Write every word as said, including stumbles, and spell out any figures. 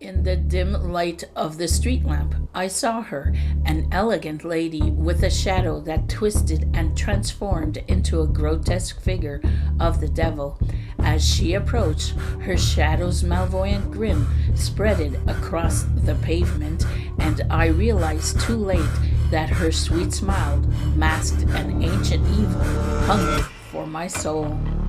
In the dim light of the street lamp, I saw her, an elegant lady with a shadow that twisted and transformed into a grotesque figure of the devil. As she approached, her shadow's malvoyant grin spreaded across the pavement, and I realized too late that her sweet smile masked an ancient evil, hunger for my soul.